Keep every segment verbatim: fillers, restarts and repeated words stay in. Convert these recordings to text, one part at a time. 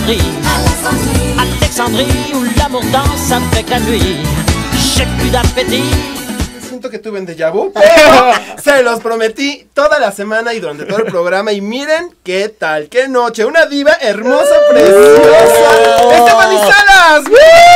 Alexandrie, Alexandrie où l'amour danse avec la nuit. J'ai plus d'appétit. Siento que tuve un déjà vu, pero se los prometí toda la semana y durante todo el programa. Y miren qué tal, qué noche. Una diva hermosa, preciosa. ¡Esteban Salas!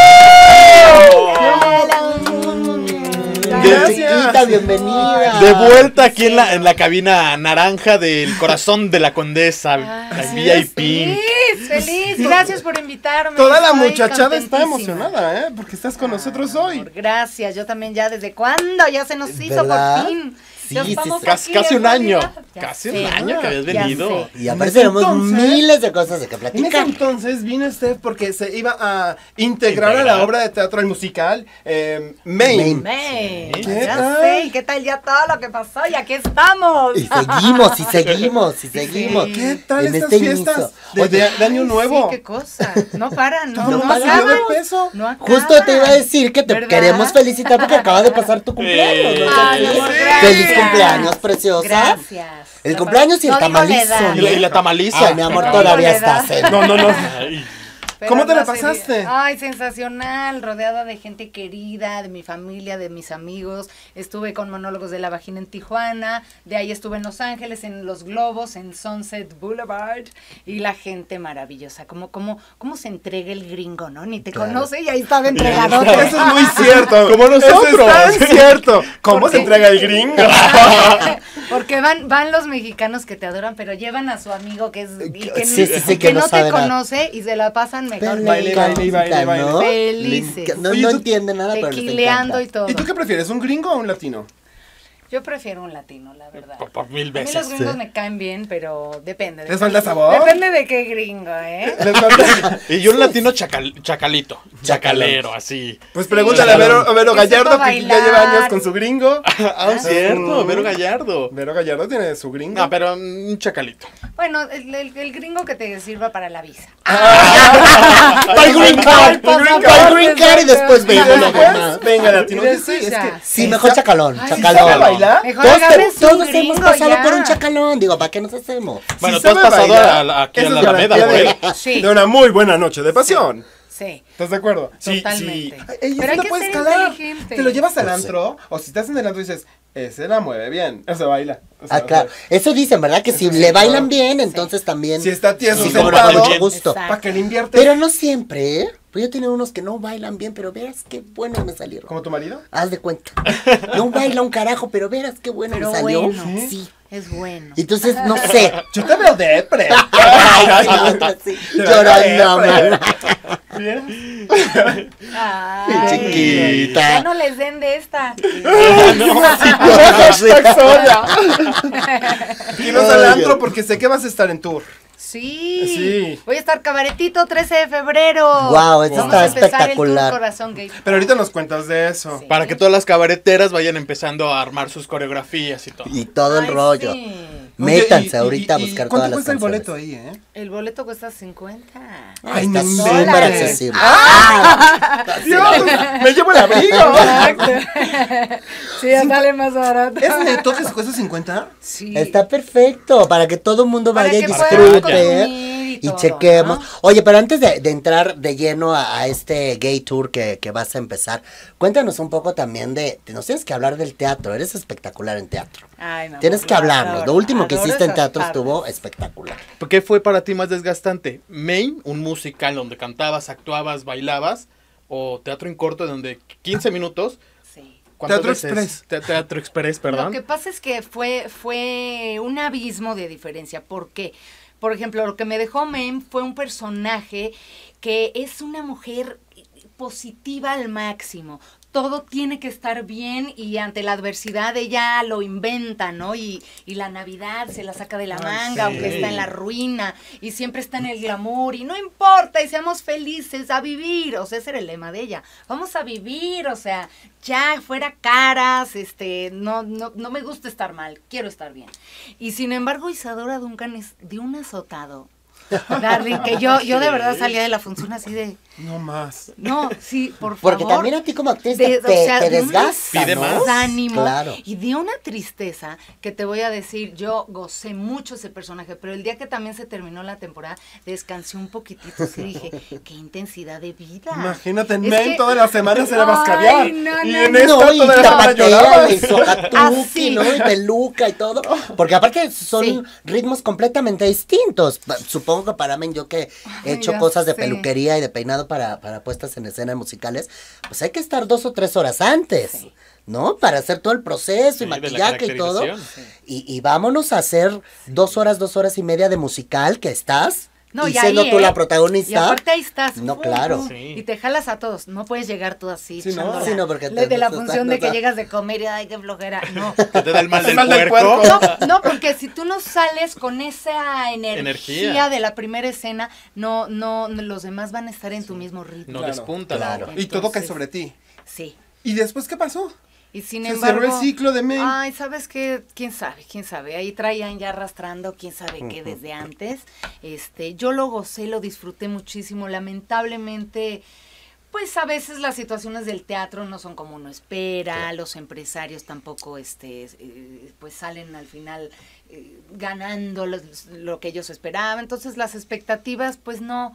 De chiquita, bienvenida. De vuelta aquí en la, en la cabina naranja del corazón de la Condesa, Ah, al sí, V I P. Feliz, feliz, gracias por invitarme. Toda la Estoy muchachada está contentísima. emocionada, ¿eh? Porque estás con nosotros hoy. Gracias, yo también ya desde cuándo, ya se nos hizo ¿Verdad? por fin. Sí, Ya sí, estamos sí. Casi, aquí, casi un en año. realidad. Ya Casi sé, un año que habías ya venido. sé. Y aparte tenemos Entonces- miles de cosas de que En ese platicar. entonces vino usted porque se iba a integrar, a Integrar. la obra de teatro, al musical eh, Maine. Maine. May, ¿Qué ya tal? sé, ¿y qué tal ya todo lo que pasó? Y aquí estamos. Y seguimos, y seguimos, y seguimos. ¿Qué tal en estas este fiestas inicio. de, Oye, de- de Año Nuevo? Sí, qué cosa. No paran, no, Todo no, el mundo subió acaban. de peso. No acaban. justo te iba a decir que te ¿Verdad? queremos felicitar porque acaba de pasar tu cumpleaños. ¿no? Ay, Sí. amor, Sí. gracias. Feliz cumpleaños, preciosa. Gracias. El cumpleaños y el No digo la tamalizo. edad. Y la, y la tamaliza. Ay, mi amor, No, todavía digo la estás edad. en... No, no, no. Ay, Pero ¿Cómo te la no sé, pasaste? Ay, sensacional, rodeada de gente querida, de mi familia, de mis amigos. Estuve con Monólogos de la Vagina en Tijuana, de ahí estuve en Los Ángeles, en Los Globos, en Sunset Boulevard, y la gente maravillosa. Como, como, cómo se entrega el gringo, ¿no? Ni te Claro. conoce y ahí estaba entregadote. Eso es muy cierto. Como nosotros. Eso es tan cierto. ¿Cómo Porque- se entrega el gringo? Porque van, van los mexicanos que te adoran, pero llevan a su amigo que es y que, Sí, sí, sí, que que no no te sabe nada. conoce y se la pasan mejor. Le Baile, encanta, baile, baile, baile. ¿no? Felices. Le enca- No, Oye, no tú- entiende nada, pero les Tequileando encanta. y todo. ¿Y tú qué prefieres, un gringo o un latino? Yo prefiero un latino, la verdad. Por, por mil A mí los veces. gringos sí. me caen bien, pero depende. ¿Les falta sabor? Depende de qué gringo, ¿eh? Les falta- Y yo un latino chacal, chacalito, chacalero, así. Pues pregúntale a Vero, a Vero Que sepa Gallardo, que ya bailar. lleva años con su gringo. Ah, cierto, Mm. Vero Gallardo. Vero Gallardo tiene su gringo. No, pero mm, un chacalito. Bueno, el, el- el gringo que te sirva para la visa. Para el green card, Para el green para el card, green card y después Y vemos lo después, demás. venga, latino. Y Oye, después sí, es ya. que... Sí, mejor chacalón, Ay, ¿Sabe chacalón. bailar? Mejor Todos, agarren te- su todos gringo hemos pasado ya. por un chacalón. Digo, ¿para qué nos hacemos? Bueno, Si tú has sabe pasado bailar, a la- aquí esa a la es Alameda, garantía güey. de, Sí. de una muy buena noche de pasión. Sí. ¿Estás de acuerdo? Totalmente. Sí, sí. Ey, Pero eso hay no que puedes ser calar. inteligente. Te lo llevas al Pues antro, o si estás en el antro y dices, ese la mueve bien, o sea, baila. O sea, Ah, claro. Eso dicen, ¿verdad? Que si le bailan bien, entonces también. Si está tieso Sí, sentado, como no, con mucho gusto. Exacto. ¿para qué le inviertes? Pero no siempre, ¿eh? Pues yo tenía unos que no bailan bien, pero verás qué buenos me salieron. ¿Como tu marido? Haz de cuenta. No baila un carajo, pero verás qué bueno Pero me salió. bueno. Sí. Es bueno. Entonces, no sé. Yo te veo depre. Ay, sí, Te veo llorando, depre. man. Ay, Chiquita. Ya no les den de esta. Hashtag sola. Quiero al Ay, antro Dios. porque sé que vas a estar en tour. Sí. Sí. Voy a estar cabaretito trece de febrero. Guau, eso Vamos está a empezar el espectacular. tour Corazón Gay. Pero ahorita nos cuentas de eso. Sí. Para que todas las cabareteras vayan empezando a armar sus coreografías y todo. Y todo el Ay, rollo. sí. Métanse Oye, y- ahorita a y- y buscar ¿cuánto todas las cuesta el canciones. boleto ahí, eh? El boleto cuesta cincuenta. Ay, no está inventes. súper accesible. Dios, me llevo el abrigo. Exacto. Sí, ya sale más barato. ¿Es neto que se cuesta cincuenta? Sí. Está perfecto, para que todo el mundo Para vaya y que puedan disfrute consumir y, y todo, chequemos. ¿no? Oye, pero antes de, de entrar de lleno a, a este gay tour que, que vas a empezar, cuéntanos un poco también de, de- nos tienes que hablar del teatro, eres espectacular en teatro. Ay, mi Tienes amor, que lo hablarnos, adoro, lo último que adoro hiciste en esas teatro partes. estuvo espectacular. ¿Qué fue para ti más desgastante? ¿Maine, un musical donde cantabas, actuabas, bailabas? ¿O teatro en corto donde quince minutos? Sí. ¿cuántas Teatro veces? Express. Te- Teatro Express, Lo perdón. que pasa es que fue, fue un abismo de diferencia. ¿Por qué? Por ejemplo, lo que me dejó Mem fue un personaje que es una mujer positiva al máximo. Todo tiene que estar bien y ante la adversidad ella lo inventa, ¿no? Y, y la Navidad se la saca de la Ay, manga, sí. aunque está en la ruina, y siempre está en el glamour, y no importa, y seamos felices, a vivir, o sea, ese era el lema de ella, vamos a vivir, o sea, ya fuera caras, este, no, no, no me gusta estar mal, quiero estar bien. Y sin embargo, Isadora Duncan es de un azotado. Darling, que yo, yo de verdad salía de la función así de, No más. no, sí, por favor. Porque también a ti como actriz De- te, o sea, te de un desgasta, Pide ¿no? más. desánimo Claro. y de una tristeza que te voy a decir, yo gocé mucho ese personaje, pero el día que también se terminó la temporada, descansé un poquitito, sí dije, qué intensidad de vida. Imagínate, en Es Maine que- toda la semana se la vas Ay, caviar. no, y no, en no. esta No, y toda la semana tapatea, llorabas. y sojatuki, Así. ¿no? Y peluca y todo. Porque aparte son Sí. ritmos completamente distintos. Pa- Supongo que para mí, yo que he Ay, hecho ya cosas de sé. peluquería y de peinado para, para puestas en escena musicales, pues hay que estar dos o tres horas antes, Sí. ¿no? Para hacer todo el proceso Sí, y de la maquillaje y todo. caracterización. Y, y vámonos a hacer dos horas, dos horas y media de musical que estás. No, y y siendo ahí, tú ¿eh? la protagonista. Y aparte ahí estás. No, fu, claro. fu, Sí. Y te jalas a todos. No puedes llegar tú así. Sí, no. echándola. Sí, no, porque Le- te- de la te- función de te- que te- llegas de comer y ay, qué flojera. No. Que te da el mal Hace del mal del puerco. puerco. No, no, porque si tú no sales con esa energía, Energía. de la primera escena, no, no, no, los demás van a estar en tu mismo ritmo. No Claro, despunta. claro. ¿no? Y todo cae Entonces, sobre ti. Sí. ¿Y después qué pasó? Y sin Se embargo. cerró el ciclo de Maine. Ay, ¿sabes qué? ¿Quién sabe? ¿Quién sabe? Ahí traían ya arrastrando, quién sabe qué desde antes. Este, yo lo gocé, lo disfruté muchísimo. Lamentablemente, pues a veces las situaciones del teatro no son como uno espera, los empresarios tampoco este eh, pues salen al final eh, ganando los- lo que ellos esperaban. Entonces las expectativas pues no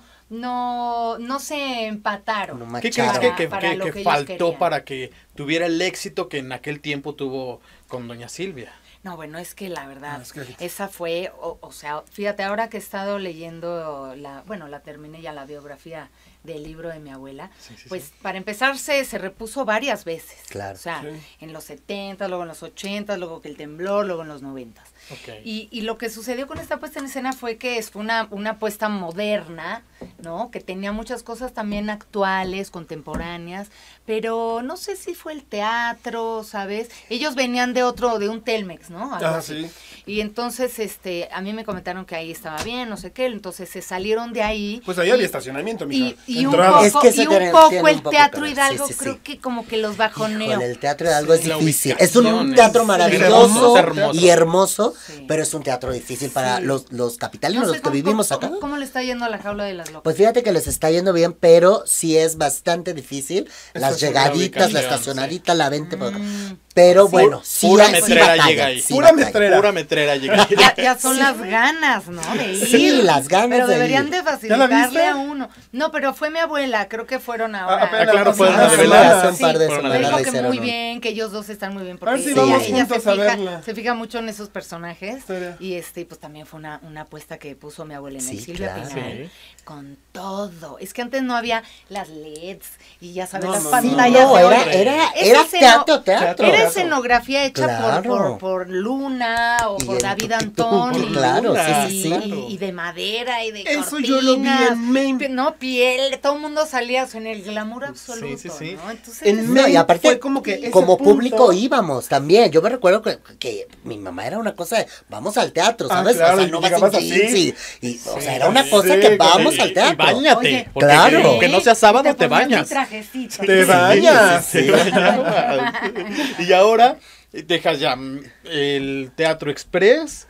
no no se empataron. No ¿Qué crees macharon. que, que- Para que- lo que que ellos faltó querían. para que tuviera el éxito que en aquel tiempo tuvo con Doña Silvia? No, bueno, es que la verdad, No, es que- esa fue, o, o sea, fíjate, ahora que he estado leyendo la, bueno, la terminé ya la biografía del libro de mi abuela, Sí, sí, pues sí. para empezar se, se repuso varias veces. Claro. O sea, Sí. en los setenta, luego en los ochenta, luego que el temblor, luego en los noventas. Ok. Y, y lo que sucedió con esta puesta en escena fue que es- fue una, una puesta moderna, ¿no? Que tenía muchas cosas también actuales, contemporáneas, pero no sé si fue el teatro, ¿sabes? Ellos venían de otro, de un Telmex, ¿no? Algo Ah, así. sí. Y entonces, este, a mí me comentaron que ahí estaba bien, no sé qué, entonces se salieron de ahí. Pues ahí y- había estacionamiento, mija. y, y un Entrada. poco, Es que eso y un tiene- poco tiene el un poco Teatro que ver, Hidalgo sí, sí, creo sí. que como que los bajoneó. Híjole, el Teatro de Algo es La difícil. ubicación Es un es- teatro es maravilloso hermoso. y hermoso, Sí. pero es un teatro difícil para Sí. los, los capitalinos, No sé los que cómo- vivimos cómo- acá. ¿Cómo le está yendo a la jaula de las locas? Pues fíjate que les está yendo bien, pero sí es bastante difícil. Las Estación- llegaditas, la ubicación, estacionadita, la vente por acá. Mm, Pero Sí. bueno, sí, Pura hay- sí metrera batalla, llega ahí. sí Pura batalla. metrera. Pura metrera llega. ya, ya son las ganas, ¿no? De ir. Sí, las ganas Pero de deberían ir. de ¿Ya la facilitarle viste? a uno. No, pero fue mi abuela, creo que fueron ahora. Ah, apenas Ah, claro, hace fue una una Ah, de sí, velada. hace un par de Fueron a Me semanas dijo la que hicieron, muy ¿no? bien, que ellos dos están muy bien. A Porque ver si ella, vamos ella juntos se, a fija, verla. se fija mucho en esos personajes. Estaría. Y este, pues también fue una, una apuesta que puso mi abuela en el Sí, Silvia claro. Pinal. Sí. Con todo. Es que antes no había las L E Ds y ya sabes, No, las no, Sí, pantallas no, de era, hoy. era, Ese era esceno- teatro, teatro. Teatro. Era escenografía hecha por, Claro. por, por Luna o Y por el David tuc, tuc, Antón. tuc, y- claro, sí, y, sí, sí. claro. y de madera y de Eso yo lo vi cortinas, en Maine. pi- No, piel, todo el mundo salía en el glamour absoluto, sí, sí. ¿no? Entonces, En es- No, y Maine aparte, fue como que ese como punto- público íbamos también. Yo me recuerdo que, que mi mamá era una cosa de, vamos al teatro, Ah, ¿sabes? claro, o sea, y no vas en llegabas jeans así. y, y, o Sí, sea, era una sí, cosa sí, que con- vamos Y- al y teatro. bañate, Oye, porque claro. que- aunque no sea sábado, te te ponías bañas. tu trajecito. Te bañas. Sí, te bañabas. Y ahora dejas ya mm, el Teatro Express,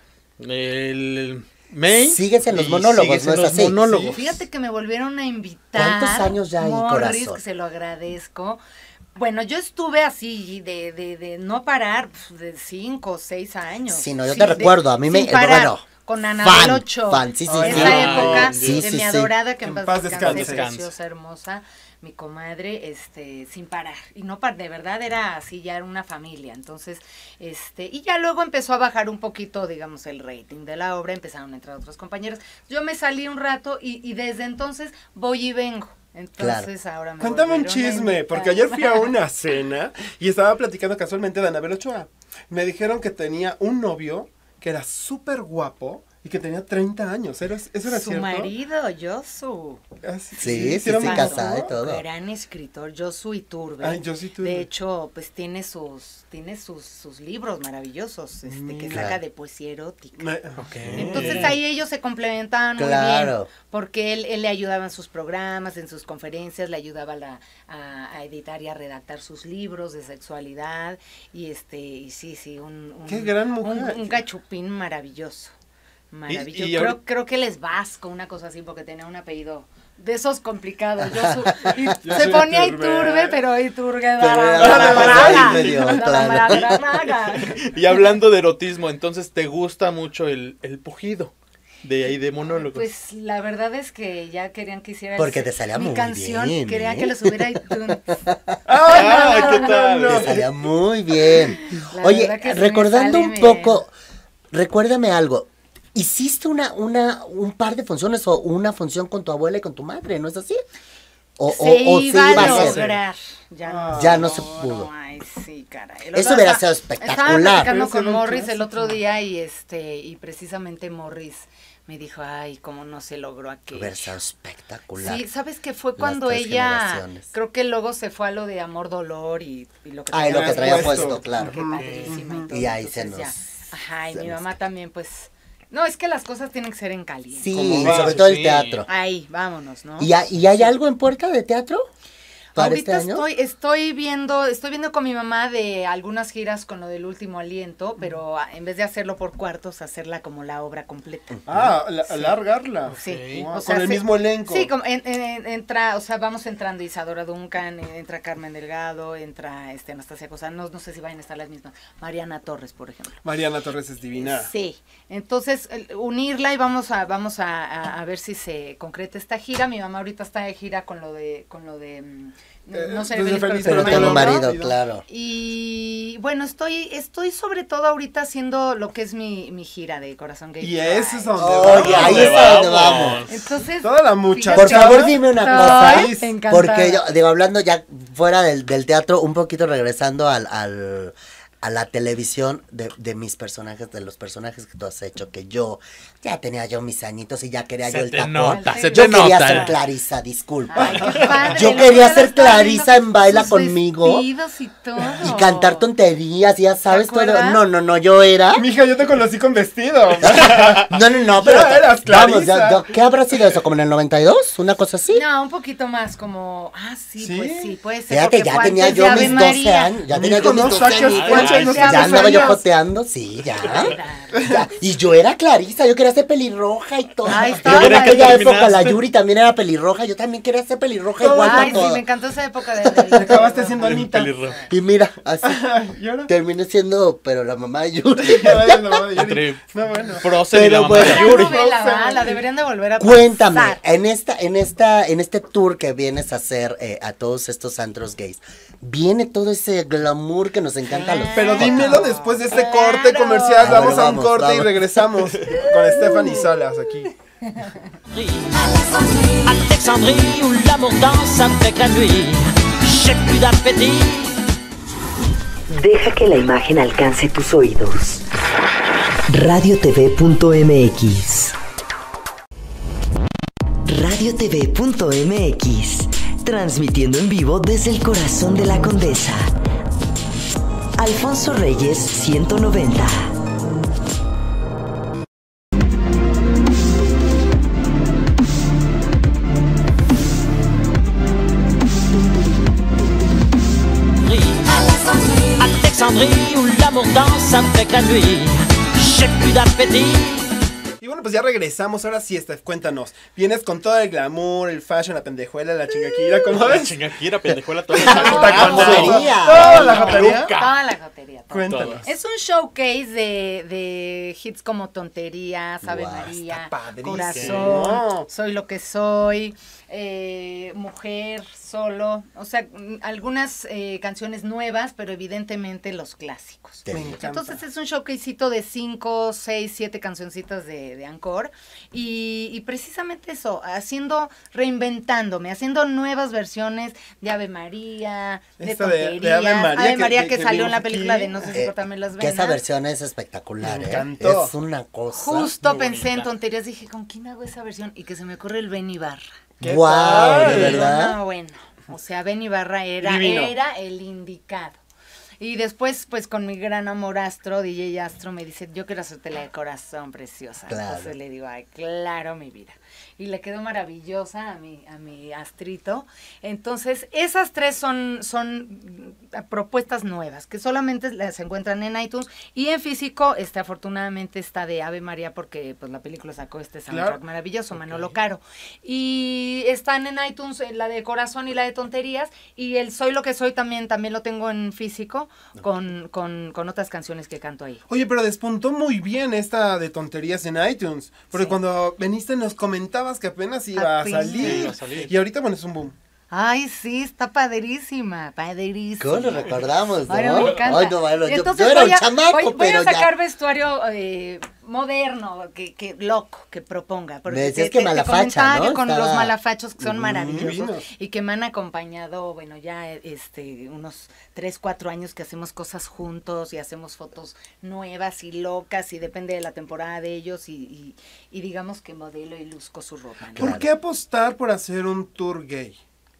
el Maine. Sigues en los y monólogos, sigues ¿no en es los así? monólogos. Fíjate que me volvieron a invitar. ¿Cuántos años ya hay, Morris, corazón? que se lo agradezco. Bueno, yo estuve así de, de, de no parar pues, de cinco o seis años. Sí, no, yo te de- recuerdo, a mí me- sin parar, bueno, con Ana fan, Ocho. fan, sí, sí, Esa sí. época Ay, sí, de sí, mi sí. adorada, que en, En paz, paz descanse, descanse. preciosa, hermosa, mi comadre, este, sin parar. Y no par, de verdad era así, ya era una familia. Entonces, este, y ya luego empezó a bajar un poquito, digamos, el rating de la obra, empezaron a entrar otros compañeros. Yo me salí un rato y, y desde entonces voy y vengo. Entonces ahora me Cuéntame un volvieron a chisme, invitar. porque ayer fui a una cena y estaba platicando casualmente de Anabel Ochoa. Me dijeron que tenía un novio que era súper guapo y que tenía treinta años. ¿Era- ¿Eso era Su cierto? marido, Josu. Ah, Sí, sí, era sí, muy casada guapo. y todo. Gran escritor, Josu Iturbe. Ay, Josu Iturbe. De hecho, pues tiene sus, tiene sus, sus libros maravillosos, este, que Mm. saca Claro. de poesía erótica. Me- Ok. Entonces ahí ellos se complementaban muy Claro. bien, porque él, él le ayudaba en sus programas, en sus conferencias, le ayudaba a, la- a- a editar y a redactar sus libros de sexualidad, y este, y sí, sí, un, un- Qué gran un- mujer. un gachupín maravilloso. Maravilloso. Y- y creo, ahora- creo que él es vasco, una cosa así, porque tenía un apellido de esos complicados. Yo su- y Yo se soy ponía Iturbe. Iturbe, pero Iturbe Pero daba era la una cosa braga. ahí medio, Daba claro. la braga. Y hablando de erotismo, entonces te gusta mucho el, el pujido de ahí de monólogos. Pues la verdad es que ya querían que hiciera Porque ese- te salía mi muy canción, bien, querían ¿eh? que lo subiera a iTunes. ¡Ah, qué tal! Te salía muy bien. La Oye, verdad que sí me recordando sale un bien. poco, recuérdame algo. Hiciste una, una, un par de funciones o una función con tu abuela y con tu madre, ¿no es así? O, se o- o iba iba a a ser. lograr. Ya no, Ya no se pudo. Ay, sí, caray. El Eso otro hubiera estaba- sido Estaba espectacular. platicando Ese con era un Morris el clásico. otro día y este y precisamente Morris me dijo, ay, cómo no se logró aquello. Hubiera sido espectacular. Sí, ¿sabes qué fue Las cuando tres ella, generaciones. creo que luego se fue a lo de amor, dolor y, y lo que Ah, y lo traía que traía puesto. puesto, claro. Qué padrísima y todo, Y ahí se entonces nos- ya. Ajá, y se mi nos- mamá también, pues, no, es que las cosas tienen que ser en caliente. Sí, ¿Cómo va? sobre todo el Sí. teatro. Ahí, vámonos, ¿no? ¿Y, ha- y hay algo en puerta de teatro para Ahorita este año? estoy, estoy viendo, estoy viendo con mi mamá de algunas giras con lo del último aliento, pero a- en vez de hacerlo por cuartos, hacerla como la obra completa. Ah, la- Sí. alargarla. Sí, Wow, o sea, con el sí- mismo elenco. Sí, como en- en- entra, o sea, vamos entrando Isadora Duncan, eh, entra Carmen Delgado, entra este Anastasia Cosa, no, no sé si vayan a estar las mismas, Mariana Torres, por ejemplo. Mariana Torres es divina. Sí, entonces el- unirla y vamos a vamos a, a- a ver si se concreta esta gira. Mi mamá ahorita está de gira con lo de con lo de mm, Eh, no sé, desde feliz, Feliz Pero Pero tengo no, marido, ¿no? claro. Y bueno, estoy estoy sobre todo ahorita haciendo lo que es mi, mi gira de Corazón Gay. Y eso es Pride. donde Oye, vamos. ahí es a donde vamos. Entonces, Toda la muchacha. Por favor, dime una cosa. Estoy encantada. Porque yo, digo, hablando ya fuera del, del teatro, un poquito regresando al, al- a la televisión de, de mis personajes, de los personajes que tú has hecho, que yo ya tenía yo mis añitos y ya quería Se yo el te tacón. nota, se Yo te quería nota. ser Clarisa, disculpa. Ay, qué padre, Yo lo quería que ser estar Clarisa viendo en Baila sus Conmigo. vestidos y todo. Y cantar tonterías, ya sabes todo. acuerdas? No, no, no, yo era. Mija, yo te conocí con vestido. No, no, no, pero. Ya eras vamos, ya- Clarisa. ya- ¿qué habrá sido eso? ¿Como en el noventa y dos? ¿Una cosa así? No, un poquito más como, ah, sí, ¿Sí? pues sí, puede ser. Fíjate, porque ya fue tenía antes yo de Ave mis doce María. años. Ya tenía Mijo, yo mis no doce saques años. cuentas, no Ya saques andaba yo años. joteando, sí, ya. Ya. Y yo era Clarisa, yo quería ser pelirroja y todo. Ay, Y estaba luego en padre. aquella época la terminaste. Yuri también era pelirroja, yo también quería ser pelirroja igual Ay, para sí, todo. me encantó esa época de... Te acabaste siendo Anita. Pelirrojo. Y mira, así ¿Y ahora? terminé siendo, pero la mamá de Yuri. Ay, no, Yuri. Entre No, bueno. Prócer y Pero la mamá bueno. de Esa Yuri. novela, ¿verdad? La deberían de volver a Cuéntame, pasar. en esta, en esta, en este tour que vienes a hacer eh, a todos estos antros gays, viene todo ese glamour que nos encanta a los Pero Claro. dímelo después de este Claro. corte comercial. A Vamos ver, a un vamos, corte y vamos. regresamos con Stephanie Salas aquí. Alexandrie où l'amour danse avec la nuit. J'ai plus d'appétit. Deja que la imagen alcance tus oídos. radio t v punto m x radio t v punto m x, transmitiendo en vivo desde el corazón de la Condesa. Alfonso Reyes ciento noventa. Alexandrie où l'amour danse avec la nuit. J'ai plus d'appétit. Y bueno, pues ya regresamos. Ahora sí, Steph, cuéntanos. Vienes con todo el glamour, el fashion, la pendejuela, la chingaquira, ¿cómo La ves? chingaquira, pendejuela, todo. jotería. Toda la jotería. Toda la jotería. todo. Cuéntanos. Es un showcase de, de hits como Tonterías, Ave Guau, María, está padrísimo. Corazón, Soy lo que soy, eh, Mujer, Solo. O sea, mm, algunas eh, canciones nuevas, pero evidentemente los clásicos. Me encanta. Entonces es un showcasito de cinco, seis, siete cancioncitas de, de Encore. Y, y precisamente eso, haciendo, reinventándome, haciendo nuevas versiones de Ave María, de Esta de- de Tonterías. Ave María que- que- que, que salió en la vimos película aquí. de No sé si Eh, cortarme las que venas. esa versión es espectacular, Me ¿eh? encantó. Es una cosa. Justo muy pensé en bonita. Tonterías, dije, ¿con quién hago esa versión? Y que se me ocurre el Ben Ibarra. ¿Qué Wow, tal? ¿de verdad? No, bueno, o sea, Ben Ibarra era, Divino. era el indicado. Y después, pues, con mi gran amor Astro, D J Astro, me dice, yo quiero hacerte la de corazón, preciosa. Claro. Entonces le digo, ay, claro, mi vida. y le quedó maravillosa a mi, a mi Astrito. Entonces, esas tres son, son propuestas nuevas, que solamente las encuentran en iTunes y en físico, este, afortunadamente está de Ave María, porque pues la película sacó este soundtrack Claro. maravilloso, Ok. Manolo Caro. Y están en iTunes eh, la de Corazón y la de Tonterías, y el Soy lo que soy también, también lo tengo en físico, con, con, con otras canciones que canto ahí. Oye, pero despuntó muy bien esta de tonterías en iTunes. Porque Sí. cuando veniste nos comentabas que apenas iba a Apenas. salir. Sí, iba a salir. Y ahorita, bueno, es un boom. Ay, sí, está padrísima, padrísima. ¿Cómo lo recordamos, no? Ay, me encanta. Ay, no, bueno, yo, Entonces yo era voy un a, chamaco, voy, voy pero a sacar ya. vestuario eh, moderno, que, que loco, que proponga. Porque Me decías te- que te- te Malafacha, comentaba ¿no? que con Estaba- los malafachos que son Mm, maravillosos divinos. y que me han acompañado, bueno, ya este unos tres, cuatro años que hacemos cosas juntos y hacemos fotos nuevas y locas y depende de la temporada de ellos y, y, y digamos que modelo y luzco su ropa, ¿no? Claro. ¿Por qué apostar por hacer un tour gay?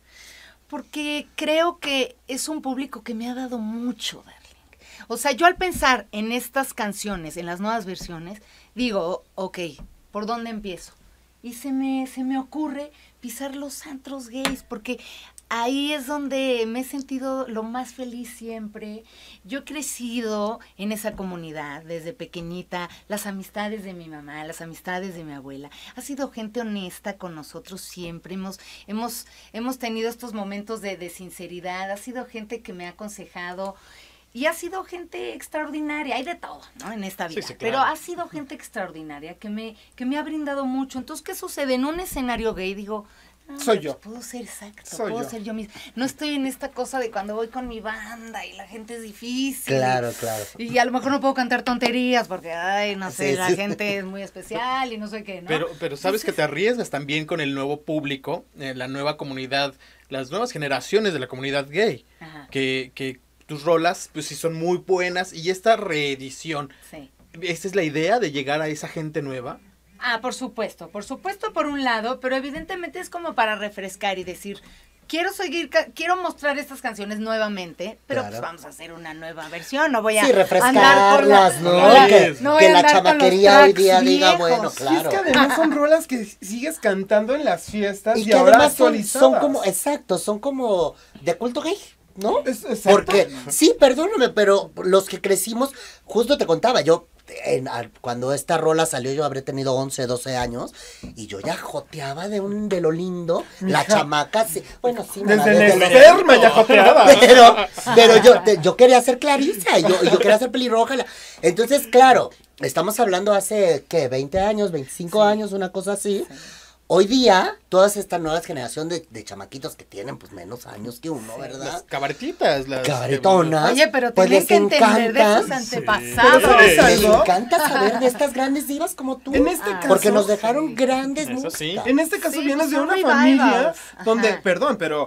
Porque creo que es un público que me ha dado mucho, Darling. O sea, yo al pensar en estas canciones, en las nuevas versiones, digo, ok, ¿por dónde empiezo? Y se me, se me ocurre pisar los antros gays, porque ahí es donde me he sentido lo más feliz siempre. Yo he crecido en esa comunidad desde pequeñita, las amistades de mi mamá, las amistades de mi abuela. Ha sido gente honesta con nosotros siempre. Hemos, hemos, hemos tenido estos momentos de, de sinceridad. Ha sido gente que me ha aconsejado. Y ha sido gente extraordinaria, hay de todo, ¿no? En esta Sí, vida. sí, Pero claro. ha sido gente extraordinaria que me, que me ha brindado mucho. Entonces, ¿qué sucede? En un escenario gay digo, ah, Soy pues, yo. puedo ser exacto, Soy puedo yo. ser yo misma. No estoy en esta cosa de cuando voy con mi banda y la gente es difícil. Claro, claro. Y a lo mejor no puedo cantar tonterías porque, ay, no sé, Sí, la sí. gente es muy especial y no sé qué, ¿no? Pero, pero sabes que te arriesgas también con el nuevo público, eh, la nueva comunidad, las nuevas generaciones de la comunidad gay, Ajá, que, que tus rolas, pues sí son muy buenas, y esta reedición, sí. ¿esta es la idea de llegar a esa gente nueva? Ah, por supuesto, por supuesto por un lado, pero evidentemente es como para refrescar y decir, quiero seguir, ca- quiero mostrar estas canciones nuevamente, pero Claro. pues vamos a hacer una nueva versión, no voy a Sí, andar con la- refrescarlas, ¿no? con la- Que, no voy que a la andar con los chamaquería hoy día tracks diga, viejos. bueno, Y es claro. que además son rolas que sigues cantando en las fiestas y, Y que ahora además son, actualizadas. son como, exacto, son como de culto gay, ¿no? Es- exacto. Porque, sí, perdóname, pero los que crecimos, justo te contaba, yo, en- al- cuando esta rola salió, yo habré tenido once, doce años, y yo ya joteaba de un de lo lindo, la Mija. chamaca, sí, bueno, sí, me la Desde desde la los- esperma ya joteaba. pero, pero yo, te- yo quería ser Clarisa, y yo, y yo quería ser pelirroja. la- Entonces, claro, estamos hablando hace, ¿qué? veinte años, veinticinco años, una cosa así. Hoy día, todas esta nueva generación de, de chamaquitos que tienen, pues, menos años que uno, Las ¿verdad? cabaretitas, las... Cabaretonas. Oye, pero pues, tienen les que entender de encanta- sus Pero antepasados. ¿sabes Les algo? encanta saber de estas grandes divas como tú. En este Ah. caso, Porque nos dejaron grandes Eso músicas. sí. en este caso Sí, vienes pues de son una revivals. familia Ajá. donde, perdón, pero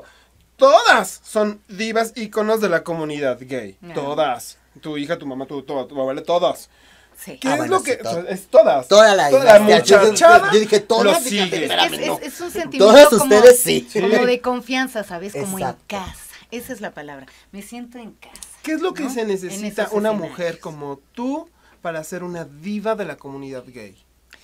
todas son divas íconos de la comunidad gay. Ah. Todas. Tu hija, tu mamá, tu, tu, tu abuela, todas. Sí. ¿Qué Ah, es bueno, lo sí, que...? to- o sea, es todas. Toda la Toda la dinastía. Yo- muchachada yo dije, todas, lo fíjate, sigue. espérame, Es, no. es- es un sentimiento Todas como, ustedes sí. como de confianza, ¿sabes? Como Exacto. en casa. Esa es la palabra. Me siento en casa. ¿Qué es lo que ¿no? se En necesita esos una escenarios. mujer como tú para ser una diva de la comunidad gay?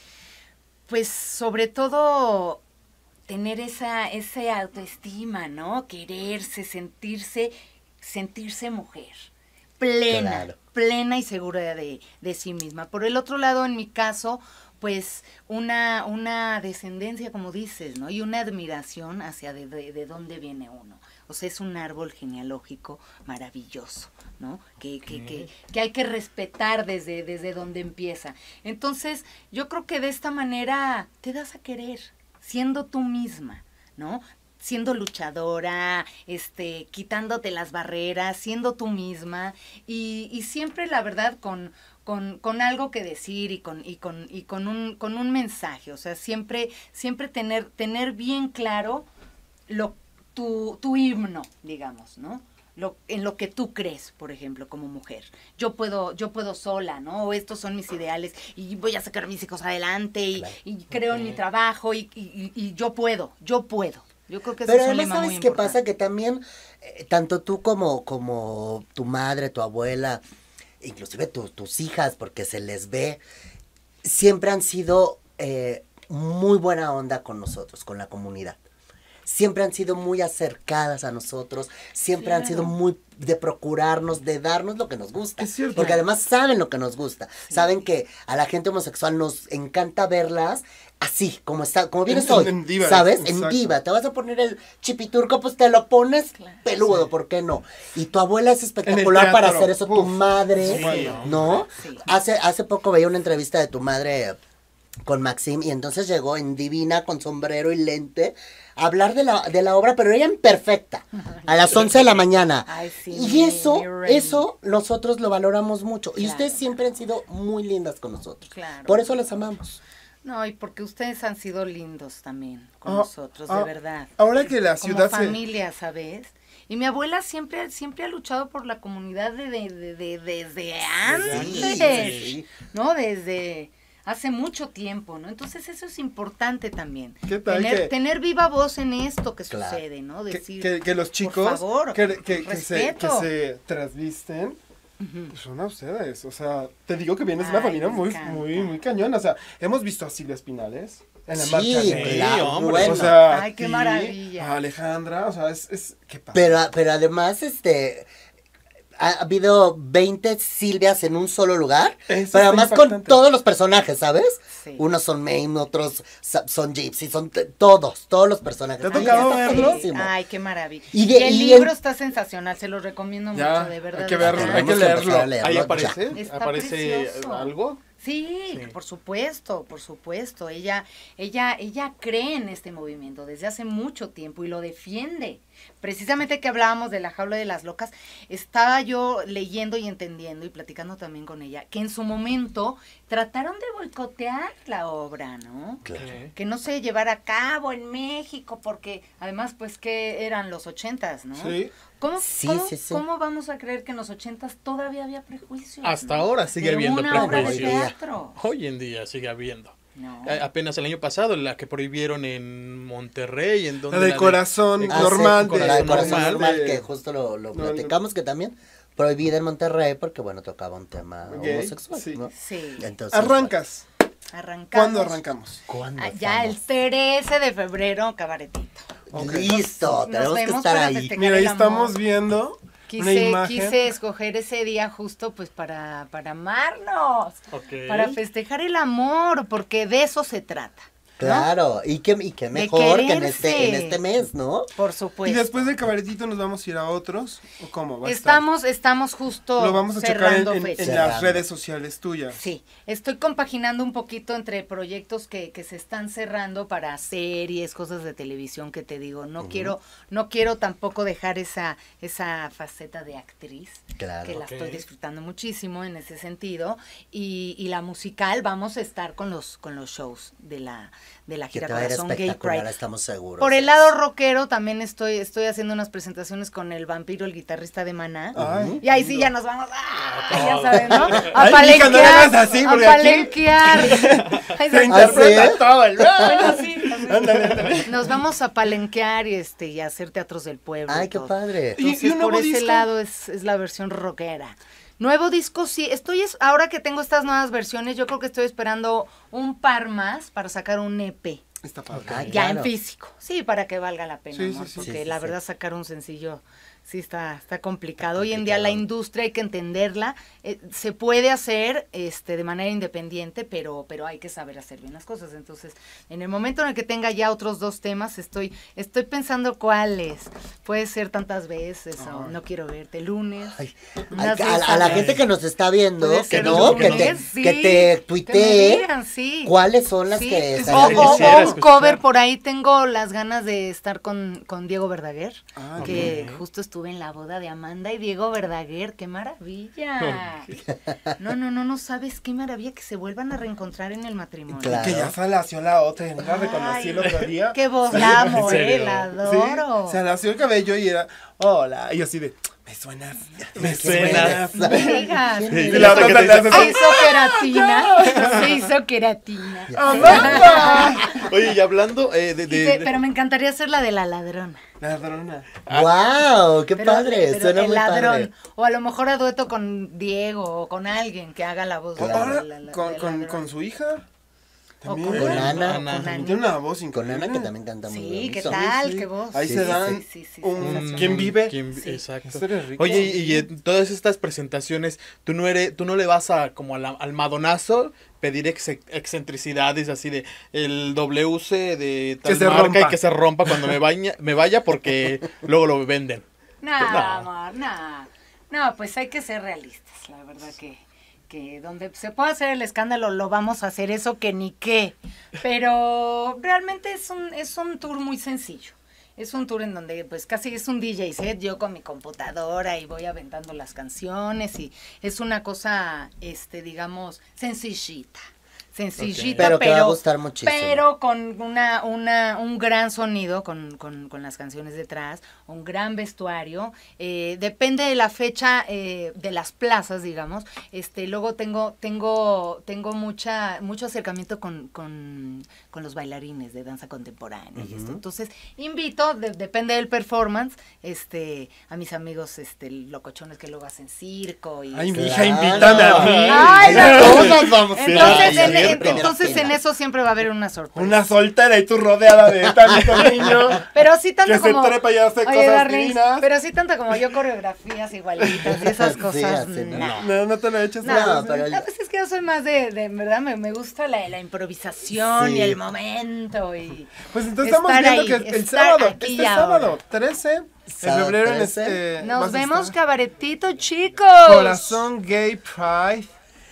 Pues sobre todo tener esa, esa autoestima, ¿no? Quererse, sentirse, sentirse mujer. Plena, Claro. plena y segura de, de sí misma. Por el otro lado, en mi caso, pues una, una descendencia, como dices, ¿no? Y una admiración hacia de, de, de dónde viene uno. O sea, es un árbol genealógico maravilloso, ¿no? Que, que, que, que hay que respetar desde, desde donde empieza. Entonces, yo creo que de esta manera te das a querer, siendo tú misma, ¿no? Siendo luchadora, este, quitándote las barreras, siendo tú misma y, y siempre, la verdad, con, con, con algo que decir y con, y con, y con un, con un mensaje. O sea, siempre, siempre tener, tener bien claro lo, tu, tu himno, digamos, ¿no? Lo, en lo que tú crees, por ejemplo, como mujer. Yo puedo, yo puedo sola, ¿no? O estos son mis ideales y voy a sacar a mis hijos adelante y, Claro. y creo en mi trabajo y, y, y yo puedo, yo puedo. Yo creo que eso Pero es un además, lema ¿sabes muy qué importante. pasa? Que también, eh, tanto tú como, como tu madre, tu abuela, inclusive tu- tus hijas, porque se les ve, siempre han sido eh, muy buena onda con nosotros, con la comunidad. Siempre han sido muy acercadas a nosotros, siempre Claro. han sido muy de procurarnos, de darnos lo que nos gusta. Es cierto. Porque además saben lo que nos gusta. Saben que a la gente homosexual nos encanta verlas así, como está, como vienes En- hoy. en diva, ¿Sabes? En exacto. diva. Te vas a poner el chipiturco, pues te lo pones peludo, ¿por qué no? Y tu abuela es espectacular para teatro, hacer eso, tu uf, madre, sí, ¿no? Sí. Hace, hace poco veía una entrevista de tu madre con Maxim y entonces llegó en divina con sombrero y lente a hablar de la, de la obra, pero ella en perfecta, a las once de la mañana. Ay, sí, y eso, mi reina. eso nosotros lo valoramos mucho. Y Claro. ustedes siempre han sido muy lindas con nosotros. Claro. Por eso las amamos. No, y porque ustedes han sido lindos también con Ah, nosotros, ah, de verdad. ahora que la Como ciudad se- familia, ¿sabes? Y mi abuela siempre, siempre ha luchado por la comunidad de, de- de- de- desde antes, sí. ¿no? Desde hace mucho tiempo, ¿no? Entonces eso es importante también. ¿Qué tal tener, que- tener viva voz en esto que Claro. sucede, ¿no? Que, Decir, que- que los chicos por favor, que, que- que se, que respeto. se transvisten pues son a ustedes. O sea, te digo que vienes de una Ay, familia me muy, encanta. muy, muy cañona. O sea, hemos visto a Silvia Espinales en la Sí, marcha gay. claro, hombre. bueno. O sea, Ay, qué a ti, maravilla. a Alejandra, o sea, es, es qué pasa. Pero, pero además, este, ha habido veinte Silvias en un solo lugar, Eso pero está además con impactante. todos los personajes, ¿sabes? Sí. Unos son Mame, otros sa- son Gypsy, son t- todos, todos los personajes. ¿Te ha Ay, tocado está verlos? padrísimo. Ay, qué maravilla. Y Y, de- el y libro el- está sensacional, se lo recomiendo Ya, mucho, de verdad. hay que está verlo, hay Tenemos que empezar a leerlo. leerlo Ahí ya. aparece, Está aparece precioso. algo. Sí, Sí. por supuesto, por supuesto. Ella, ella, ella cree en este movimiento desde hace mucho tiempo y lo defiende. Precisamente que hablábamos de la jaula de las locas, estaba yo leyendo y entendiendo y platicando también con ella que en su momento trataron de boicotear la obra, ¿no? Claro. Que no se llevara a cabo en México, porque además, pues, que eran los ochentas, ¿no? Sí. ¿Cómo, Sí, cómo, sí, sí. cómo vamos a creer que en los ochentas todavía había prejuicios? Hasta ¿no? ahora sigue De habiendo una obra de prejuicios. teatro. Hoy en día sigue habiendo. No. A- Apenas el año pasado, la que prohibieron en Monterrey, en donde La de corazón de- Ah, sí, normal. corazón la de corazón normal, normal, de- que justo lo, lo No, platicamos, que también prohibida en Monterrey porque, bueno, tocaba un tema Gay, homosexual, sí. ¿no? Sí. Entonces, Arrancas. Arrancamos. ¿Cuándo arrancamos? bueno, ¿cuándo Ah, ya el estamos? trece de febrero, cabaretito. Listo, Nos tenemos que vemos estar para ahí. festejar Mira, ahí el amor. estamos viendo una Quise, imagen. quise escoger ese día justo pues para, para amarnos, Ok. para festejar el amor, porque de eso se trata. ¿no? Claro, y qué, y qué mejor que en quererse. este, en este mes, ¿no? Por Y supuesto. después del cabaretito nos vamos a ir a otros. ¿O cómo va a estamos, estamos justo estar? Lo vamos a checar en, cerrando en- fechas. en las Cerrando. redes sociales tuyas. Sí, estoy compaginando un poquito entre proyectos que, que se están cerrando para series, cosas de televisión que te digo. No quiero, no quiero tampoco dejar esa, esa faceta de actriz. Claro. Que la Ok. estoy disfrutando muchísimo en ese sentido. Y, y la musical, vamos a estar con los, con los shows de la, de la Que gira te va a ir Corazón Gay espectacular, Pride. estamos seguros. Por el lado rockero también estoy, estoy haciendo unas presentaciones con el vampiro, el guitarrista de Maná. Ay, Y ahí sí ya nos vamos, ¡ah! Ya sabes, ¿no? A Ay, hija, no le hagas palenquear, así, a porque aquí palenquear. Ay, se se- interpreta ¿sí? todo el Bueno, sí, así. Ándale, ándale. Nos vamos a palenquear y este y a hacer teatros del pueblo. Ay, y qué todo. padre. Y- Entonces, un por nuevo ese disco? lado es, es la versión rockera. Nuevo disco, sí. Estoy, es, ahora que tengo estas nuevas versiones, yo creo que estoy esperando un par más para sacar un E P. Está padre. Ay, Ya claro. en físico. Sí, para que valga la pena, Sí, amor, sí, sí. porque Sí, sí, la sí. verdad sacar un sencillo sí está, está complicado. Hoy en día la industria hay que entenderla. eh, se puede hacer este de manera independiente, pero, pero hay que saber hacer bien las cosas. Entonces, en el momento en el que tenga ya otros dos temas, estoy, estoy pensando cuáles. Puede ser tantas veces, o No quiero verte, lunes. Ay, unas a, a- veces a la al- gente que nos está viendo, Puede que ser no, que lunes, te, sí, que te que me tuitee digan, sí. cuáles son las Sí. que O, están o- Quisiera o un escuchar. cover, por ahí tengo las ganas de estar con, con Diego Verdaguer, Ah, que justo estuve en la boda de Amanda y Diego Verdaguer, qué maravilla. No, no, no, no sabes qué maravilla que se vuelvan a reencontrar en el matrimonio. Claro. Que ya se alació la otra y no la reconocí el otro día. Qué voz, la amo, ¿En eh, serio? la Sí, adoro. se alació el cabello y era, hola. Y yo así de, me suenas, me suenas. suenas. No me digas. ¿Quién Se Y eres? la otra que se te le hace hizo así, queratina, se hizo queratina. ¡Amanda! Oye, y hablando eh, de... Y de- te- de- pero me encantaría hacer la de la ladrona. La ladrona. ¡Wow! ¡Qué Pero- padre! pero Suena el muy ladrón. padre. O a lo mejor a dueto con Diego o con alguien que haga la voz de la- Ahora, la- la- con, del con, ladrón. con su hija. También. con, Con Ana. Ana. Con Ana. Tiene una voz Con increíble. Ana, que también canta muy Sí, ¿qué bonito. tal? Sí, sí. ¿Qué voz? Ahí Sí, se sí, dan sí, sí, sí, un sensacional. ¿quién vive? ¿Quién- Sí. Exacto. Esto eres rico. Oye, y, y en todas estas presentaciones, tú no eres, tú no le vas a como a la- al madonazo pedir ex- excentricidades así de el W C de tal Que se marca rompa. y que se rompa cuando me vaya, me vaya porque luego lo venden. No, No. amor, no. No, pues hay que ser realistas, la verdad que, que donde se pueda hacer el escándalo lo vamos a hacer, eso que ni qué. Pero realmente es un, es un tour muy sencillo. Es un tour en donde pues casi es un D J set, yo con mi computadora y voy aventando las canciones y es una cosa, este, digamos, sencillita. Sencillita, Pero pero, que va a gustar muchísimo. pero con una, una, un gran sonido, con, con, con las canciones detrás, un gran vestuario. Eh, depende de la fecha eh, de las plazas, digamos. Este, luego tengo, tengo, tengo mucha, mucho acercamiento con, con, con los bailarines de danza contemporánea y esto. Entonces, invito, de- depende del performance, este, a mis amigos, este, locochones que luego hacen circo y Ay, mi este, hija, invítame a mí. Ay, Ay, no. todas vamos a ir Entonces, a en, bailar. en- Primera entonces fila. en eso siempre va a haber una sorpresa. Una soltera y tú rodeada de tanto niño. Pero sí tanto que se como... trepa y hace Oye, cosas darlings, divinas. pero sí tanto como yo coreografías igualitas y esas Sí, cosas, así, ¿no? nah. No, no te lo eches. No, No, pero- a veces es que yo soy más de, de en verdad, me, me gusta la, la improvisación Sí. y el momento y... Pues entonces estamos estar viendo ahí, que el estar sábado, aquí este y ahora. sábado, trece de Sábado febrero en trece. este... vas Nos a vemos, estar- cabaretito, chicos. Corazón Gay Pride.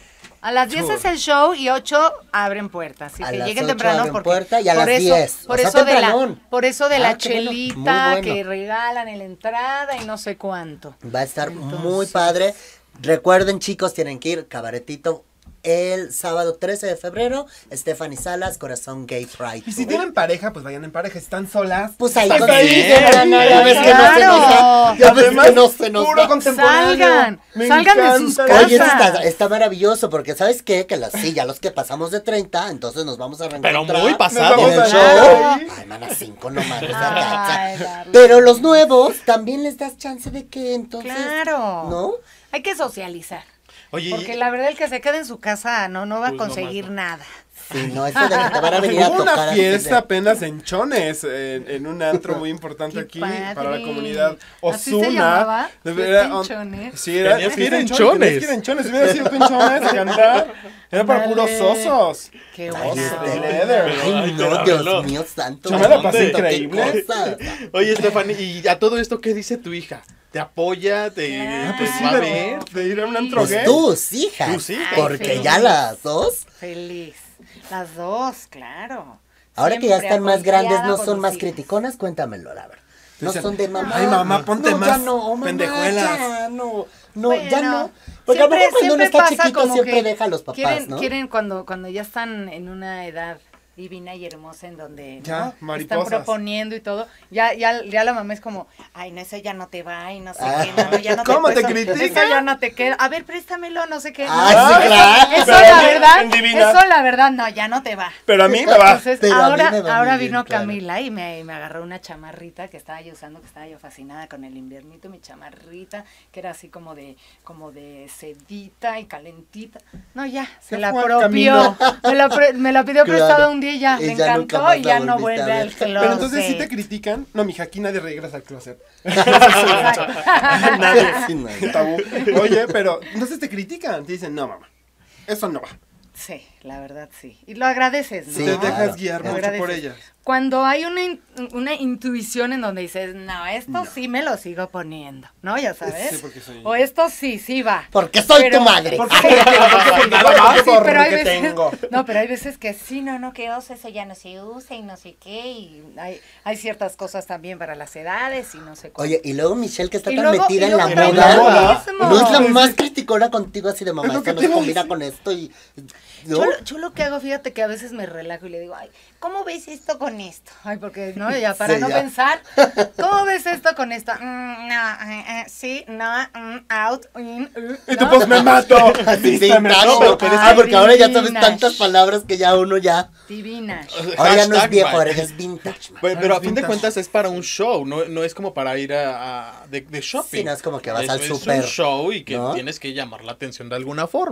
A las diez Tour. es el show y ocho abren puertas, así A que las lleguen ocho temprano abren porque puerta y a por las eso, diez, por o sea, eso de la tempranón. por eso de Ah, la qué bueno, muy chelita bueno. que regalan en la entrada y no sé cuánto. Va a estar muy Entonces- padre. Recuerden, chicos, tienen que ir cabaretito el sábado trece de febrero. Stephanie Salas, Corazón Gay Pride. Y si tienen pareja, pues vayan en pareja. Si están solas, Pues ahí pues consiguen, ahí. Ana, ya ves que no se Claro. nos da. Ya ves Además, que no se nos puro da. contemporáneo. Salgan, Me salgan de sus encanta. casas. Oye, eso está, está maravilloso porque ¿sabes qué? Que las, sí, ya los que pasamos de treinta, entonces nos vamos a reencontrar. Pero muy Nos pasado. vamos En el a show. ir. Ay, man, a cinco nomás. no se Ay, alcanza. darling. Pero los nuevos también les das chance de que entonces. Claro. ¿No? Hay que socializar. Oye, Porque la verdad el que se quede en su casa no, no va a Pues no conseguir más, nada. Sí, no, eso de que te van a venir a Hubo tocar. una así fiesta de- apenas en Chones, en, en un antro muy importante Qué aquí padre. para la comunidad ¿Así se Osuna. llamaba? De ¿Fiesta verdad, en on- Chones? Sí, era Tenías que fiesta ir en tenías Chones. que ir en Chones. Si hubieras ido tú en Chones a cantar, era para Dale. puros osos. Qué Ay, buena este- onda. leather. Ay, Ay, no, pero Dios no. mío santo. Yo me la Ay, pasé qué increíble. cosa. oye, Stephanie, y a todo esto, ¿qué dice tu hija? ¿Te apoya? ¿Te, Claro. te Pues sí, va a de, ver? de ir a un antro Pues gay. tus hijas. Tus hijas. Porque Ay, ya feliz. las dos, Feliz. Las dos, claro. ahora que ya Siempre están más grandes, apoyada no por son mis más hijas. criticonas, cuéntamelo, la verdad. No Dicen, son de mamá. "Ay, mamá, ponte no, más ya no, oh, mamá, pendejuelas". ya no, no, Bueno, ya no. Porque a lo mejor cuando uno está pasa chiquito como siempre que deja a los papás, quieren, ¿no? Quieren cuando, cuando ya están en una edad divina y hermosa en donde Ya, ¿no? están mariposas. proponiendo y todo, ya, ya, ya la mamá es como, ay, no, eso ya no te va y no sé Ah. qué, no, no, ya no ¿Cómo te eso- critican? Eso ya no te queda, a ver, préstamelo, no sé qué. no, Ah, eso- sí, claro. Eso, Pero la a mí, verdad, en divina. eso la verdad, no, ya no te va. Pero a mí me va. Entonces, Pero a mí ahora, me va ahora muy bien, vino claro. Camila y me, me agarró una chamarrita que estaba yo usando, que estaba yo fascinada con el inviernito, mi chamarrita, que era así como de, como de sedita y calentita. No, ya, se Se la fue al apropió. Me la, pre- me la pidió Claro. prestada un día y ya, Y le ya nunca encantó más y la ya no volviste a vuelve ver. al closet. Pero entonces sí te critican. No, mija, aquí nadie regresa al closet. Exacto. Nadie. Sí, no. Tabú. Oye, pero entonces te critican. Te dicen, no, mamá, eso no va. Sí, la verdad sí. Y lo agradeces, ¿no? Sí, te claro. dejas guiar Lo mucho agradeces. por ellas. Cuando hay una, in- una intuición en donde dices, no, esto sí me lo sigo poniendo, ¿no? Ya sabes. Sí, porque soy- O esto sí, sí va. Porque soy Pero- tu madre. ¿Por qué? Porque nada más Sí, porque pero hay veces, tengo. no, pero hay veces que sí, no, no, que oso, eso ya no se usa y no sé qué, y hay, hay ciertas cosas también para las edades y no sé cuál. Oye, y luego Michelle, que está Y tan luego- metida y en la luego trae moda, lo mismo. no es la Sí. más criticona contigo así de mamá, Es lo esto que no te se iba a combina decir. con esto y... ¿no? Yo, lo- yo lo que hago, fíjate que a veces me relajo y le digo, ay, ¿cómo ves esto con esto? Ay, porque, no, ya para Sí, no ya. pensar, ¿cómo ves esto con esto? Mm, no, eh, eh, sí, no, mm, out, in, uh, Y tú ¿no? pues me mato. Así Viste, de me tacho. mato, pero Ah, porque ahora ya sabes Divinas. tantas palabras que ya uno ya... Divina. Ahora ya no es Hashtag, viejo, man. ahora ya es vintage, man. Pero, pero a fin de Vintage. cuentas es para un show, no, no es como para ir a, a- de, de shopping. Sí, no es como que vas Es- al es súper, un show y que ¿no? tienes que llamar la atención de alguna forma.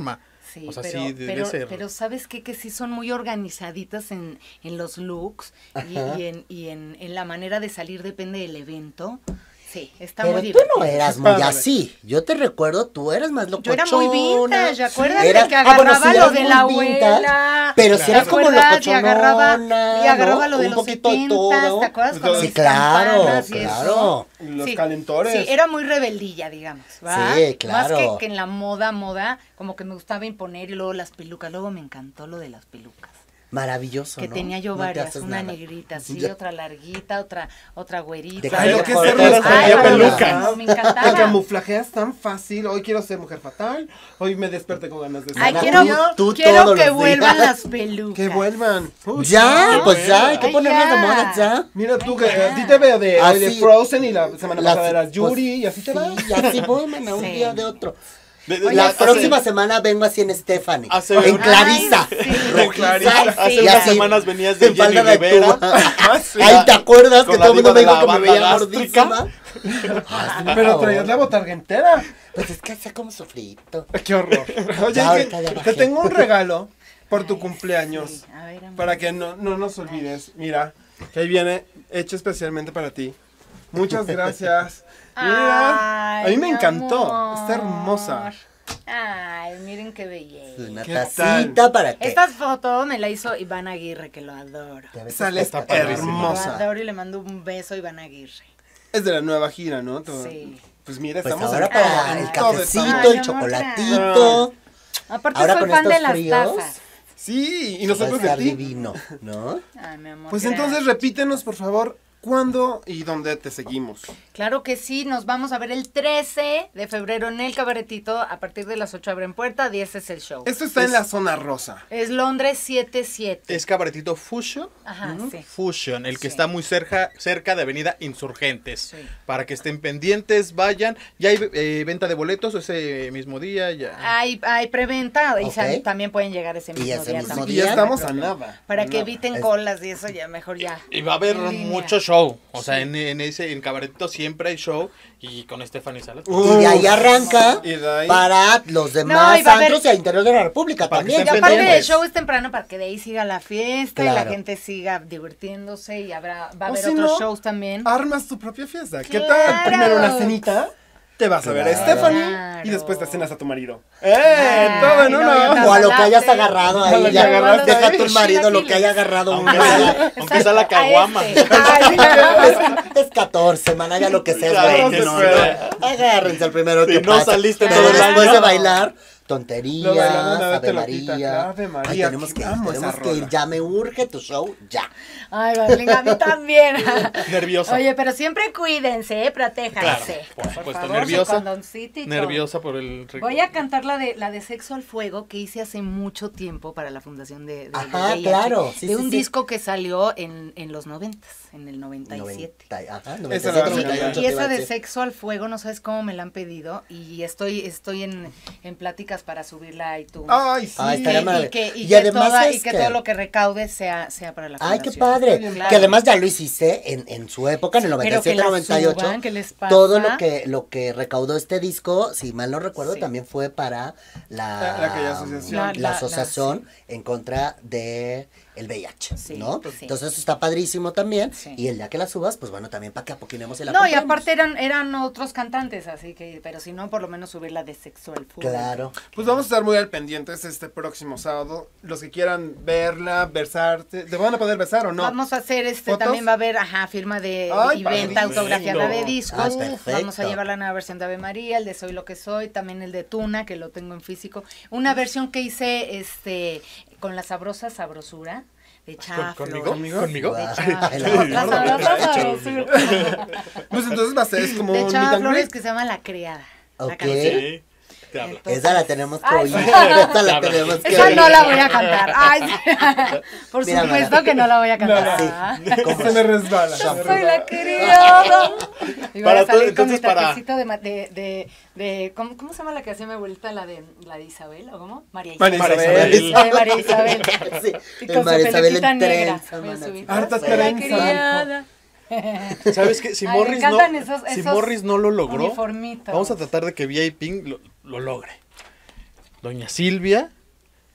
Sí, O sea, pero, sí, debe pero, ser. pero ¿sabes qué? Que sí son muy organizaditas en, en los looks y, Ajá. y, en, y en, en la manera de salir, depende del evento. Sí, está Pero muy tú divertido. no eras muy Padre. así. Yo te recuerdo, tú eras más Yo locochona. era muy vintage, acuérdate Eras- que ah, bueno, agarraba sí, lo eras de muy la vintage, abuela. pero sí ¿te eras como acuerdas? Y agarraba, locochonona, y agarraba ¿no? lo de Un los poquito de setentas, todo. ¿te acuerdas? Con Sí, mis claro, campanas y claro. eso? Los calentores. Sí, era muy rebeldilla, digamos, ¿va? Sí, claro. Más que, que en la moda, moda, como que me gustaba imponer y luego las pelucas. Luego me encantó lo de las pelucas. Maravilloso, Que ¿no? tenía yo No te varias, haces una nada. negrita, así, Ya. otra larguita, otra otra güerita. De Ay, lo que es ser Ay, mujer. Ay, peluca. no, me encantaba. Te camuflajeas tan fácil. Hoy quiero ser mujer fatal. Hoy me desperté con ganas de ser Ay, Sana, quiero, tú- tú quiero todos que los vuelvan días. las pelucas. Que vuelvan. Uy, Ya, qué pues ya, hay que Ay, ponerlas de ya. moda ya. Mira tú que Ay, a ya. ti te veo de, hoy de Así- Frozen y la semana Las- pasada eras Yuri pues, y así te sí, vas. y así voy, mana, un Sí. día de otro. De- de- La hace- próxima semana vengo así en Stephanie. Hace- en Ay, Clarisa. sí. rojiza, Clarisa. Ay, Hace sí. y unas así, semanas venías de en falda Jenny de Rivera. tuba. Ah, sí. Ay, ¿te acuerdas Con que la todo el mundo me diva dijo de que la me veía banda gordísima? Ay, por Pero favor. traías la botarga entera. Pues es que hacía como sofrito. Qué horror. Oye, Ya, que- ahorita ya te bajé. tengo un regalo por tu cumpleaños. Sí, a ver, amor. Para que no, no nos olvides. Mira, que ahí viene hecho especialmente para ti. Muchas gracias. Mira, Ay, a mí me mi encantó. amor. Está hermosa. Ay, miren qué belleza. Una ¿Qué tacita tal? para que Esta foto me la hizo Iván Aguirre, que lo adoro. te ves Sale Está padrísimo. Lo hermosa. adoro y le mando un beso a Iván Aguirre. Es de la nueva gira, ¿no? Todo- Sí. Pues mira, Pues estamos ahora en- para en el todo, cafecito, estamos- Ay, el amor, chocolatito. Aparte Ahora soy con fan de estos las fríos, tazas. Sí, y Va a nosotros de estar ti. divino, ¿no? Ay, mi amor. Pues gracias. entonces repítenos, por favor, cuándo y dónde te seguimos. Claro que sí, nos vamos a ver el trece de febrero en el Cabaretito. A partir de las ocho abren puerta, diez es el show. Esto está en la zona rosa. Es Londres setenta y siete. Es Cabaretito Fusion. Ajá, sí. Fusion, el que Sí. está muy cerca, cerca de Avenida Insurgentes. Sí. Para que estén pendientes, vayan. Ya hay eh, venta de boletos ese mismo día. Ya. Hay, hay preventa y Ok. sa- también pueden llegar ese mismo Y ese día mismo también. Y día. ya estamos a Problema. nada. Para que Nada. eviten Es- colas y eso ya mejor ya. Y va a haber En línea. mucho show. O sea, en, en ese en Cabaretito siempre hay show. Y con Stephanie Salas. Y de ahí arranca Y de ahí- para los No, demás y va a haber- antros y al interior de la República Para que también. Y estén aparte el pendientes. show es temprano para que de ahí siga la fiesta y la Claro. gente siga divirtiéndose y habrá va a O haber si otros no, shows también. Armas tu propia fiesta. ¿Qué Claro. tal? Primero una cenita. Te vas a ver a Claro. Stephanie y después te cenas a tu marido. ¡Eh! Ay, todo en no, uno. ya O a lo que hayas Chocolate. agarrado A lo ahí. que Ya agarraste deja a ahí. tu marido lo que haya agarrado. Aunque uno. sea, aunque sea la caguama. A este. Ay, Es, es catorce, mana, ya lo que sea. Claro es que bueno, sí. ¿no? Agárrense al primero Si que no pasa. saliste Pero todo el después año. de bailar, Lo tonterías, bailando una vez Ave te lo quita, María. Ave María, Ay, tenemos que que ir, amo esa tenemos que ir. rola. Ya me urge tu show, ya. Ay, Marlene, a mí también. Nerviosa. Oye, pero siempre cuídense, ¿eh? Protéjanse. Claro, por supuesto, favor, nerviosa. su condoncito y todo. Nerviosa por el... Voy a cantar la de la de Sexo al Fuego que hice hace mucho tiempo para la fundación de, de, Ajá, de V I H, claro, sí, de sí, un sí. disco que salió en, en los noventas, en el noventa y siete. noventa, ajá, Esa noventa y la siete, vas a noventa y cantar. ocho, Y te iba esa a de decir. Sexo al Fuego, no sabes cómo me la han pedido y estoy estoy en, en pláticas para subirla a iTunes. Ay, sí. Ay, estaría y, maravilla- que, y Y que además toda- es y que que- todo lo que recaude sea, sea para la Ay, fundación. qué padre. Claro. Que además ya lo hiciste en, en su época, en el noventa y Pero que siete, la noventa y ocho. suban, ¿qué les pasa? Todo lo que lo que recaudó este disco, si mal no recuerdo, Sí. también fue para la, La- la aquella asociación. la, La- la- asociación en contra de el V I H, Sí, ¿no? pues sí. Entonces eso está padrísimo también. Sí. Y el día que la subas, pues bueno, también para que apoquinemos y la No, y compremos. aparte eran, eran otros cantantes, así que, pero si no, por lo menos subirla de Sexo al Fuego. Claro. Pues vamos a estar muy al pendientes este próximo sábado. Los que quieran verla, besarte, ¿te van a poder besar o no? Vamos a hacer este, ¿Fotos? también va a haber, ajá, firma de Ay, y venta padrísimo. autografiada de discos. Ah, perfecto. Vamos a llevar la nueva versión de Ave María, el de Soy lo que soy, también el de Tuna, que lo tengo en físico. Una versión que hice este con la sabrosa sabrosura de Chaflo. ¿Conmigo? ¿Conmigo? ¿Conmigo? Guau. La, Ay, la no, sabrosa no, sabrosura. Pues entonces va a ser es como De un Chava meet and Flores greet. que se llama La Criada. La Ok. canción. Sí, te hablo. Entonces- Esa la tenemos que Ay, oír. sí. Esa la Habla. tenemos que Esa oír. no la voy a cantar. Ay, sí. Por Mira, supuesto mana. que no la voy a cantar. Sí. ¿Ah? Se me resbala. se Yo me soy resbala. la criada. Y voy Para a salir todo- con mi entonces, para- trajecito de, ma- de, de, de ¿cómo, ¿cómo se llama la que hacía mi abuelita? La de, la de Isabel, ¿o cómo? María Isabel. María María Isabel. La de María Isabel. Sí, Y el con su María Isabel peluquita en negra. trenza, Voy a mana. subir. Harta Soy la trenza. criada. ¿Sabes qué? Si Ay, me Morris, no, encantan esos- si esos Morris no lo logró, uniformitos. vamos a tratar de que V I P lo, lo logre. Doña Silvia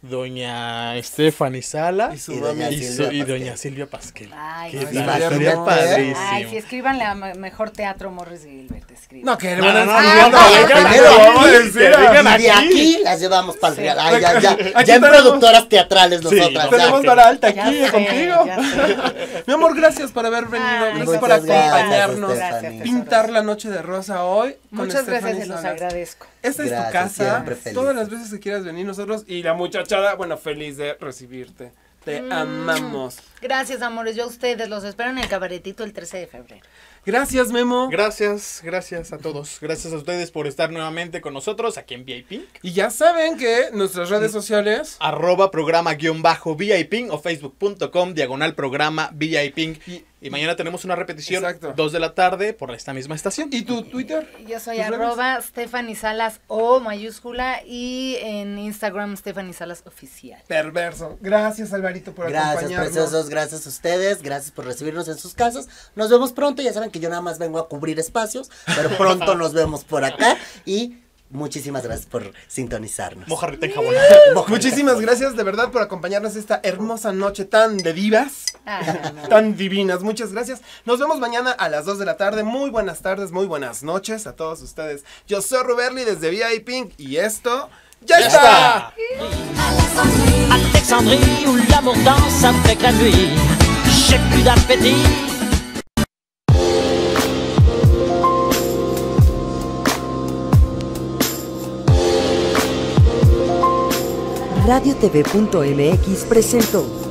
doña Stephanie Sala Y su Y mami. doña y, Silvia su- y Pasquel. doña Silvia Pasquel. Ay, ¿Qué sí. tal? Imagínate. Estaría padrísimo. Ay, si escríbanle a me- mejor teatro Morris Gilbert, escriban. No, que No, van a no, no, escribir, no, no, que vengan primero aquí, vamos a que decir, vengan ah, Y de aquí. aquí las llevamos para el Sí. real. Ay, ya, ya, Aquí ya en tenemos- productoras teatrales Sí, nosotras. no, ya. Tenemos vara alta Ya aquí sé, contigo. ya sé. Mi amor, gracias por haber venido. Ay, Gracias por muchas gracias, acompañarnos. Stephanie. Pintar la noche de rosa hoy. con Muchas Stephanie gracias, se los Salas. agradezco. Esta es tu Gracias, casa. siempre feliz. Todas las veces que quieras venir nosotros y la muchachada, bueno, feliz de recibirte. Te Mm. amamos. Gracias, amores. Yo a ustedes los espero en el cabaretito el trece de febrero. Gracias, Memo. Gracias, gracias a todos. Gracias a ustedes por estar nuevamente con nosotros aquí en V I P. Y ya saben que nuestras redes sociales. Arroba programa guión bajo V I P o facebook punto com diagonal programa V I P. Y- Y mañana tenemos una repetición, Exacto. dos de la tarde por esta misma estación. ¿Y tu Twitter? Yo soy ¿Tus redes? arroba Stephanie Salas O mayúscula y en Instagram Stephanie Salas Oficial. Perverso. Gracias, Alvarito, por Gracias, acompañarnos. preciosos, gracias a ustedes, gracias por recibirnos en sus casas. Nos vemos pronto, ya saben que yo nada más vengo a cubrir espacios, pero pronto nos vemos por acá y muchísimas gracias por sintonizarnos. Mojarrita en jabón. Muchísimas gracias de verdad por acompañarnos esta hermosa noche tan de divas, Ay, mi amor. tan divinas. Muchas gracias. Nos vemos mañana a las dos de la tarde. Muy buenas tardes, muy buenas noches a todos ustedes. Yo soy Ruberly desde V I P y esto ya, ¡Ya está. está! Alexandrie où l'amour danse avec la nuit. J'ai plus d'appétit. Radio T V punto M X presentó